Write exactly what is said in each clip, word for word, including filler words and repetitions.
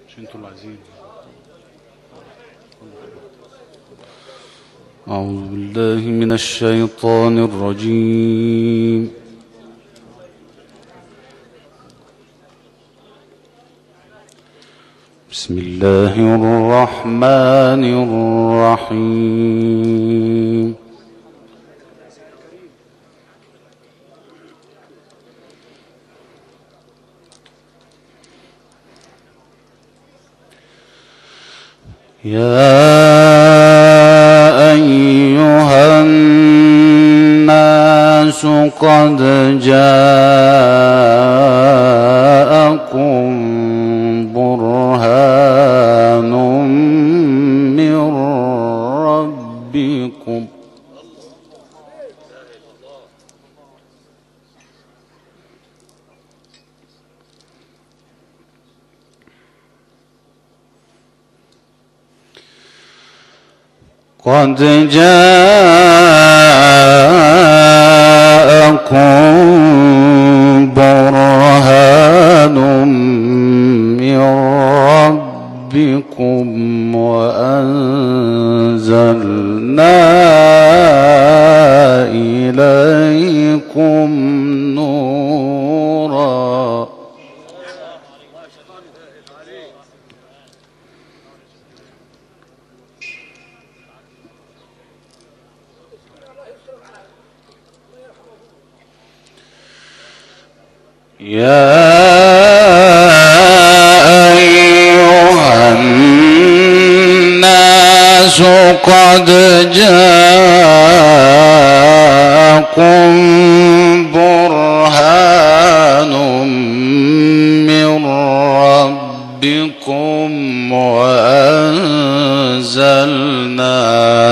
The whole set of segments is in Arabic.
انتوا اللي عايزين. أعوذ بالله من الشيطان الرجيم. بسم الله الرحمن الرحيم. يا أيها الناس قد جاءكم برهان من ربكم قد جاءكم برهان من ربكم وأنزلنا إليكم نورا يا أيها الناس قد جاءكم برهان من ربكم وأنزلنا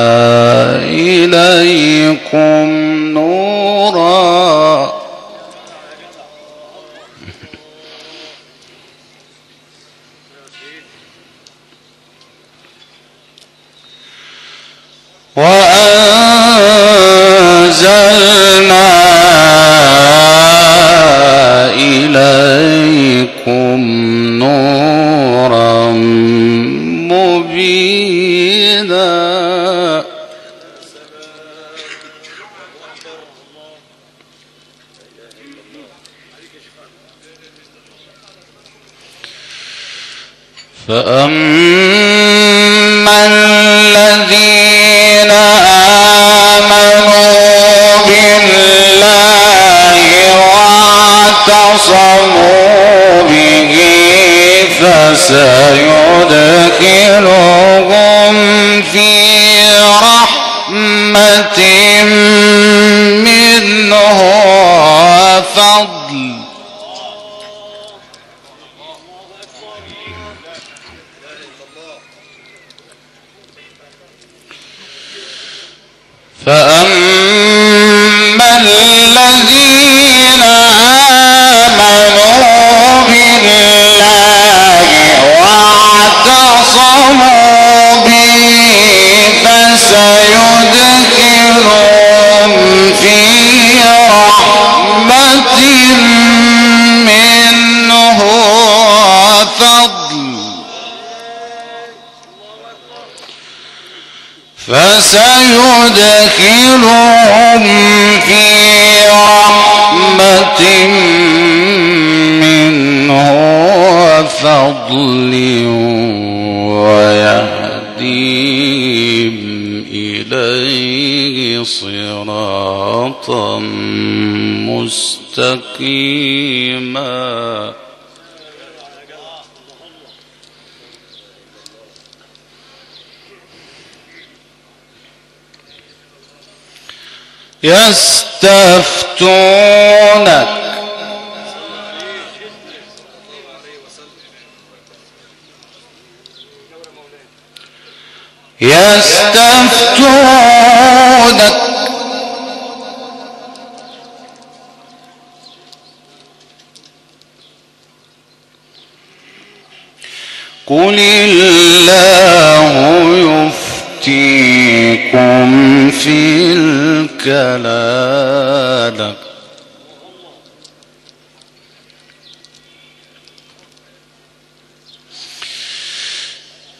إليكم نورا وأنزلنا إليكم نورا مبينا فأما الذين آمنوا بالله واعتصموا به فسيدخلهم في رحمة منه وفضل فأما الذين آمنوا بالله واعتصموا به فسيدخلهم في رحمة منه وفضل فسيدخلهم في رحمة منه وفضل ويهديهم إليه صراطا مستقيما يستفتونك يستفتونك قل الله يفتيكم في الكلالة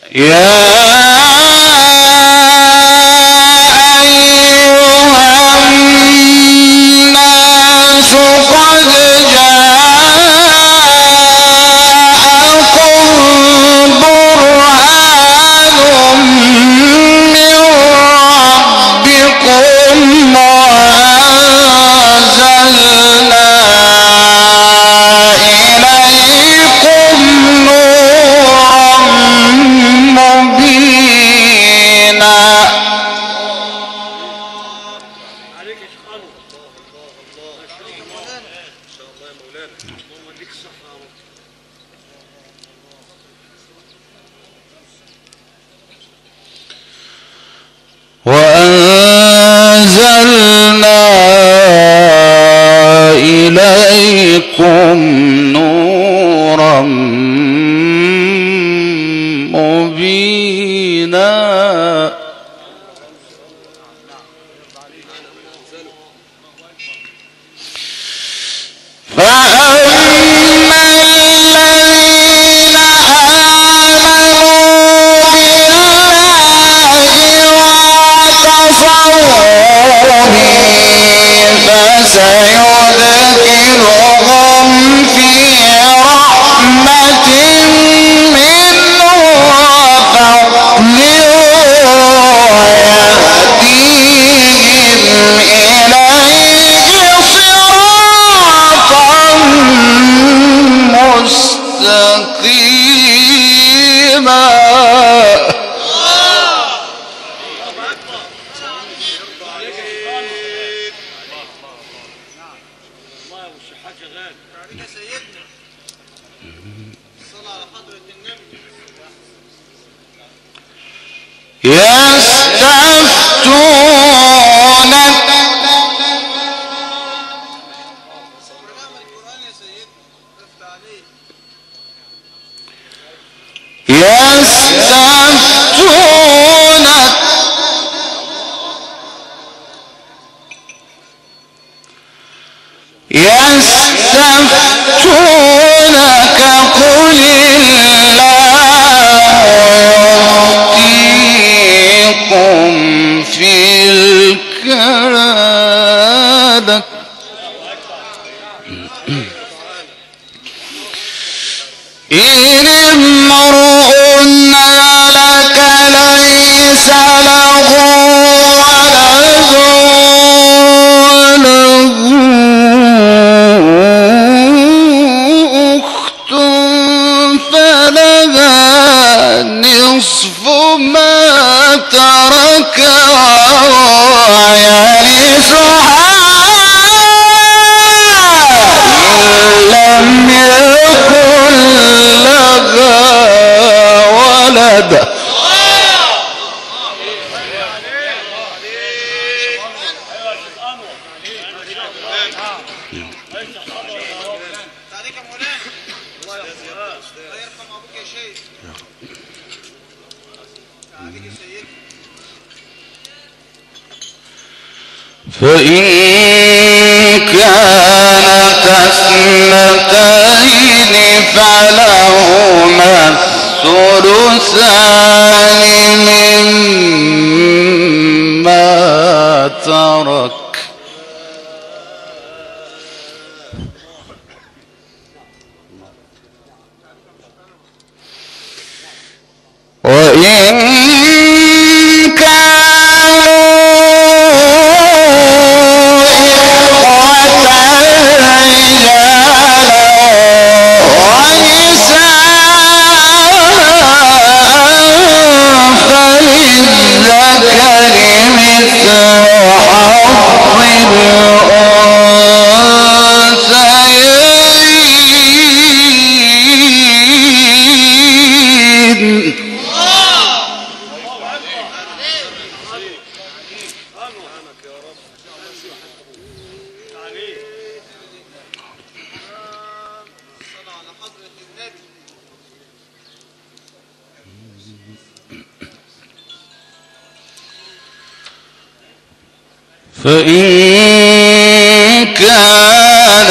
وأنزلنا إليكم نورا مبينا سيدخلهم في رحمة منه وفضل ويهديهم إليه صراطا مستقيما. يستفتونك يستفتونك يستفتونك قل الله في الكلالة إن امرؤ هلك ليس له ولد وله أخت فلها نصف ما ترك ويرثها إن لم يكن لها ولد. فإن كانت اثنتين فلهما الثلثان مما ترك وإن فإن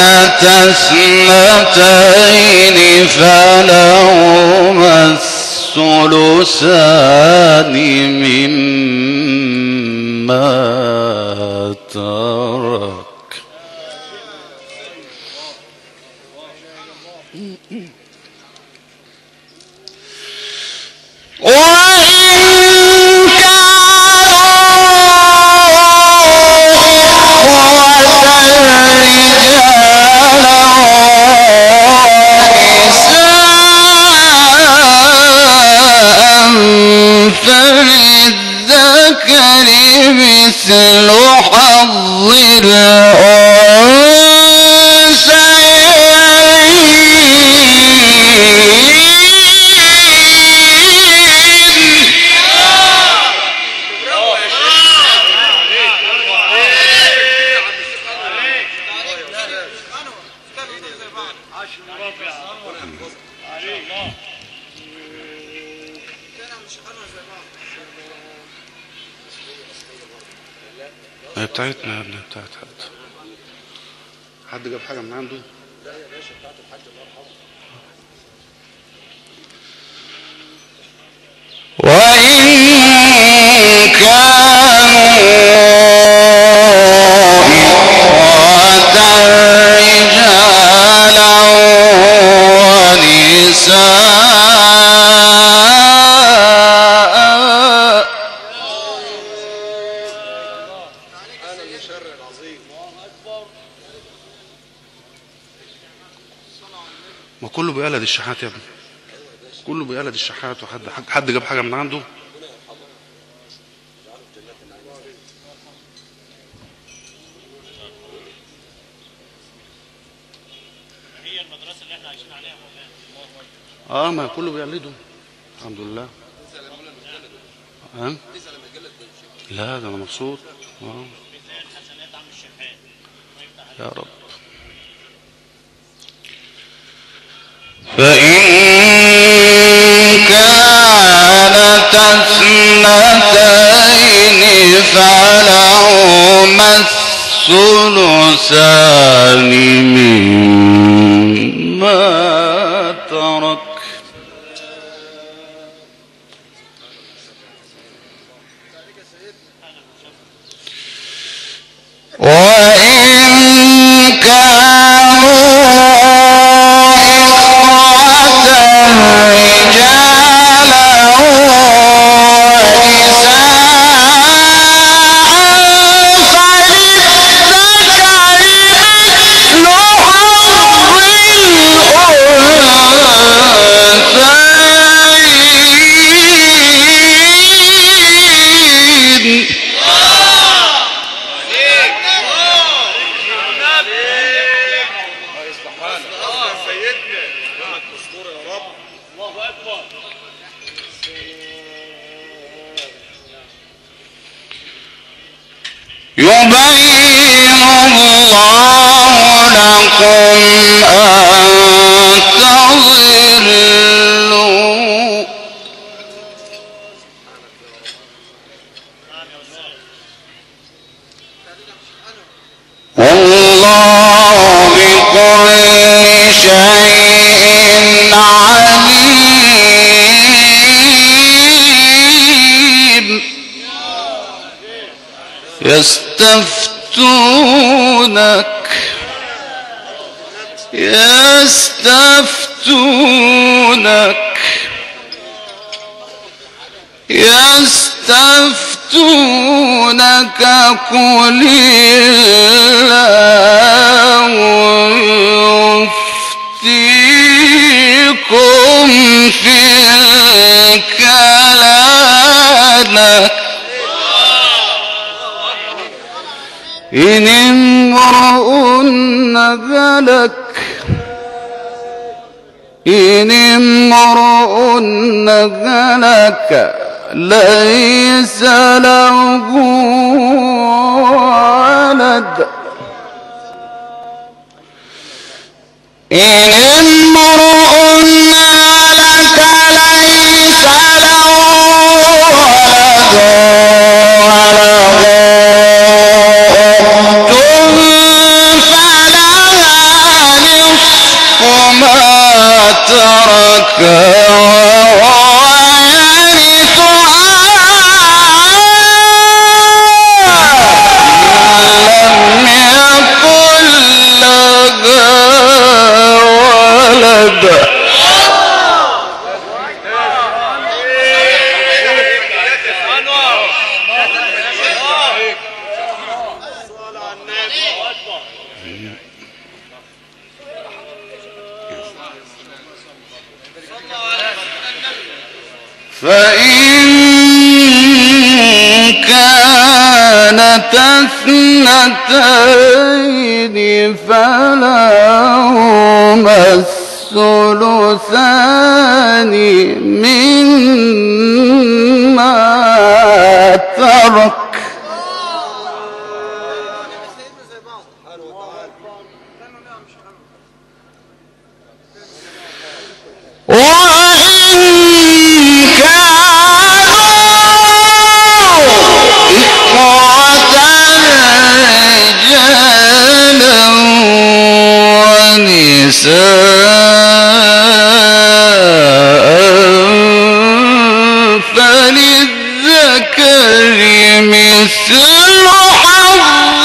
كانت اثنتين فلهما الثلثان مما ترك. فللذكر مثل حظ هي بتاعتنا يا ابني، بتاعت حد. حد جاب حاجة من عنده؟ لا يا باشا، بتاعت الحاج الله يرحمه. وإن كانوا رجالا ونساء ما كله بيقلد الشحات يا ابني، كله بيقلد الشحات. وحد حد جاب حاجة من عنده؟ هي المدرسة اللي احنا عايشين عليها مولانا. اه ما كله بيقلده الحمد لله. ها؟ لا ده انا مبسوط. اه يا رب. فإن كانت اثنتين فلهما الثلثان مما ترك. وإن كانوا يبين الله لكم أن تضلوا. والله بكل شيء عليم. يستفتونك يستفتونك يستفتونك قل الله يفتيكم في الكلالة إن امرؤ هلك إن امرؤ هلك ليس له ولد إن امرؤ هلك ليس له ولد ترك وهو فإن كانت اثنتين فلهما الثلثان مما ترك وإن كانوا إخوة رجالا ونساء فللذكر مثل حظ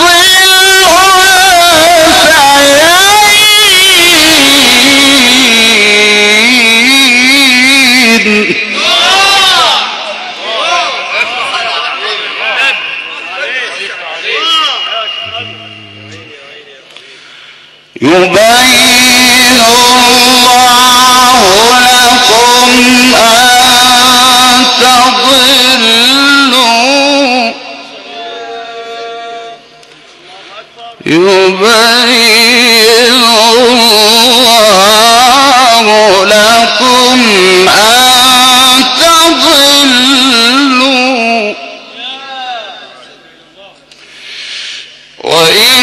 يبين الله لكم أن تضلوا يبين الله لكم أن تضلوا وإن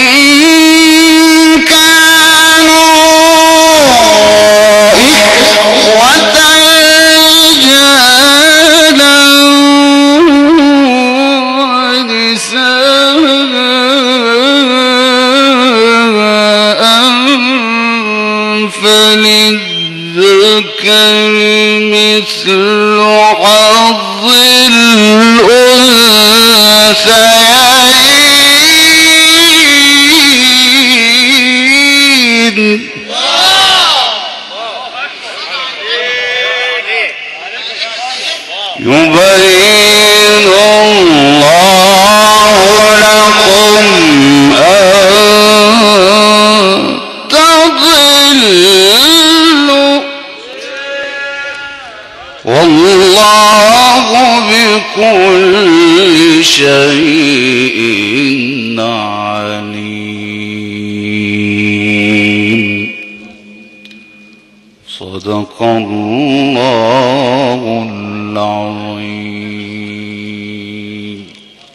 فللذكر مثل حظ الأنثيين يبين الله لكم أن تضلوا والله بكل شيء عليم. صدق الله العظيم.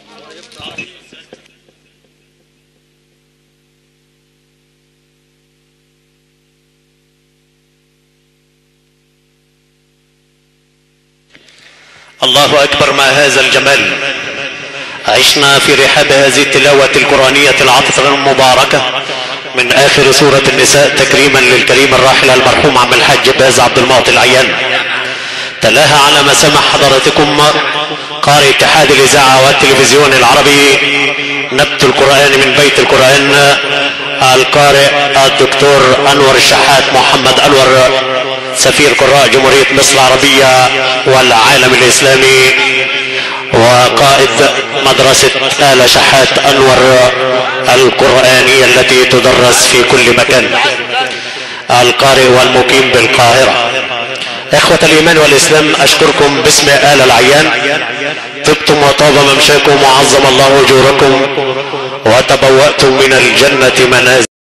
الله أكبر ما هذا الجمال. عشنا في رحاب هذه التلاوة القرآنية العطرة المباركة من آخر سورة النساء تكريما للكريم الراحل المرحوم عم الحاج باز عبد المعطي العيان. تلاها على مسامع حضراتكم قارئ اتحاد الإذاعة والتلفزيون العربي نبت القرآن من بيت القرآن القارئ الدكتور أنور الشحات محمد أنور سفير قراء جمهورية مصر العربية والعالم الإسلامي وقائد مدرسة آل شحات أنور القرآنية التي تدرس في كل مكان، القارئ والمقيم بالقاهرة. إخوة الإيمان والإسلام، أشكركم باسم آل العيان. طبتم وطاب ممشاكم وعظم الله أجوركم وتبوأتم من الجنة منازل.